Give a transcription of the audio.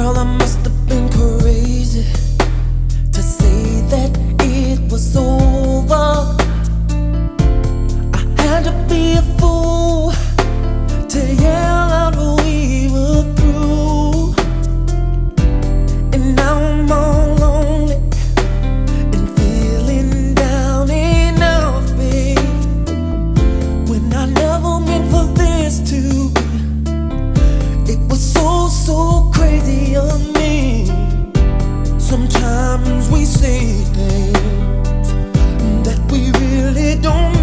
Girl, I must have been crazy to say that it was over. I had to be a fool to yell out we were through. And now I'm all lonely and feeling down and out, babe, when I never meant for this to be. It was so crazy of me. Sometimes we say things that we really don't